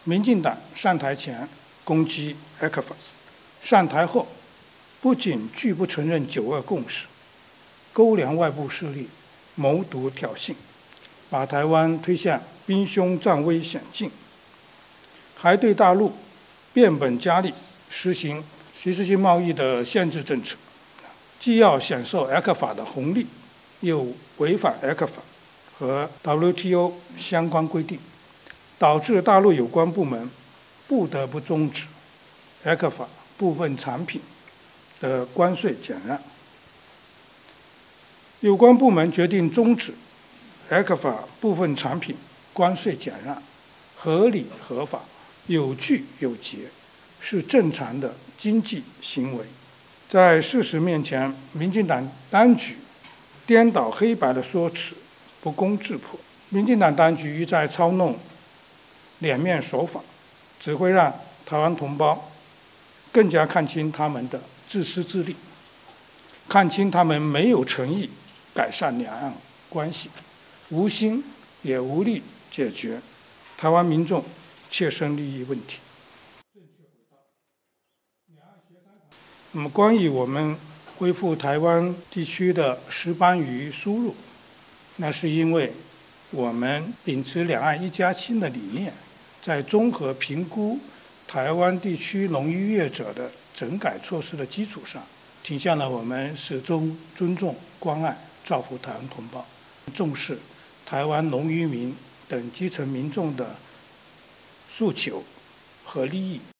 民进党上台前攻击 ECFA， 上台后不仅拒不承认9·2共识，勾连外部势力，谋独挑衅，把台湾推向兵凶战危险境，还对大陆变本加厉实行歧视性贸易的限制政策，既要享受 ECFA 的红利，又违反 ECFA 和 WTO 相关规定，导致大陆有关部门不得不终止 ECFA 部分产品的关税减让。有关部门决定终止 ECFA 部分产品关税减让，合理合法，有据有节，是正常的经济行为。在事实面前，民进党当局颠倒黑白的说辞，不攻自破。民进党当局一再操弄脸面手法，只会让台湾同胞更加看清他们的自私自利，看清他们没有诚意改善两岸关系，无心也无力解决台湾民众切身利益问题。那么，关于我们恢复台湾地区的石斑鱼输入，那是因为我们秉持两岸一家亲的理念，在综合评估台湾地区农渔业者的整改措施的基础上，体现了我们始终尊重、关爱、造福台湾同胞，重视台湾农渔民等基层民众的诉求和利益，